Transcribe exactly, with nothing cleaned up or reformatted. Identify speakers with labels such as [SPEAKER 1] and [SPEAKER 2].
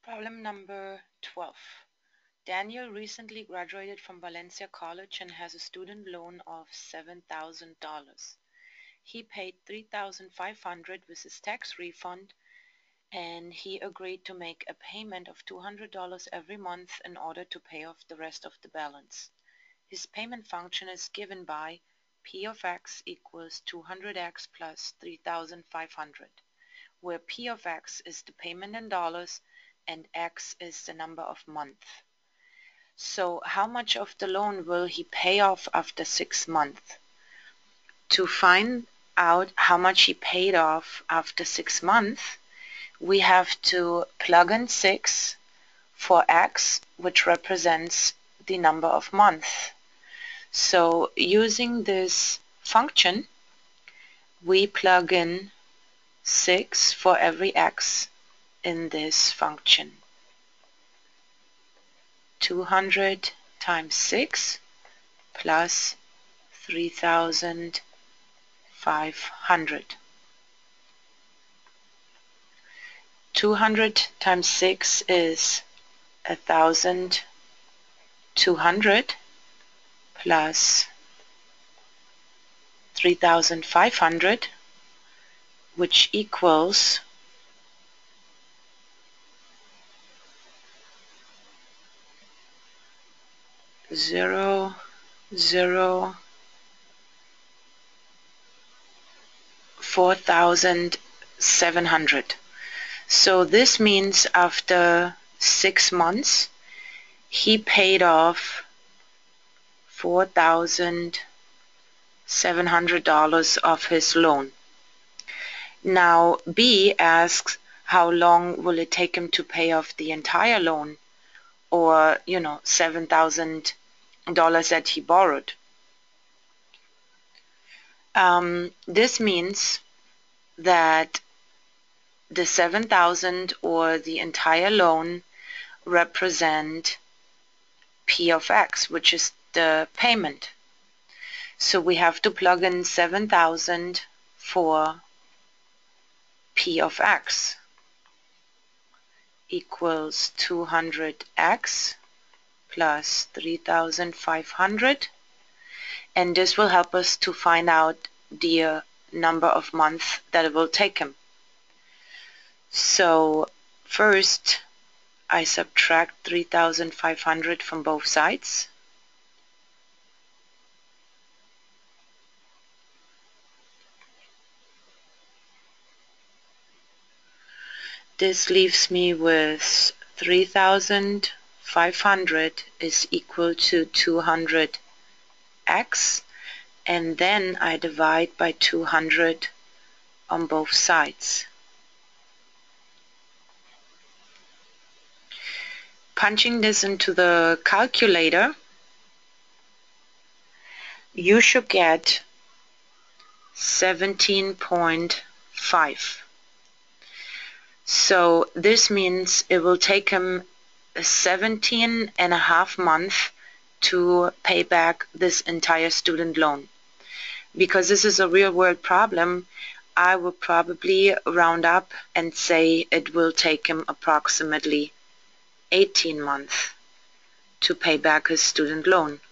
[SPEAKER 1] Problem number twelve. Daniel recently graduated from Valencia College and has a student loan of seven thousand dollars. He paid three thousand five hundred dollars with his tax refund, and he agreed to make a payment of two hundred dollars every month in order to pay off the rest of the balance. His payment function is given by P of x equals two hundred x plus three thousand five hundred, where P of x is the payment in dollars and x is the number of months. So how much of the loan will he pay off after six months? To find out how much he paid off after six months, we have to plug in six for x, which represents the number of months. So using this function, we plug in six for every x in this function. two hundred times six plus three thousand five hundred. two hundred times six is one thousand two hundred plus three thousand five hundred, which equals zero, zero, four thousand seven hundred. So this means after six months he paid off four thousand seven hundred dollars of his loan. Now B asks how long will it take him to pay off the entire loan, or you know seven thousand dollars that he borrowed. Um, this means that the seven thousand or the entire loan represent P of x, which is the payment. So we have to plug in seven thousand for P of x equals two hundred x plus three thousand five hundred, and this will help us to find out the uh, number of months that it will take him. So first I subtract three thousand five hundred from both sides. This leaves me with three thousand five hundred is equal to two hundred x, and then I divide by two hundred on both sides. Punching this into the calculator, you should get seventeen point five. So this means it will take him seventeen and a half months to pay back this entire student loan. Because this is a real world problem, I would probably round up and say it will take him approximately eighteen months to pay back his student loan.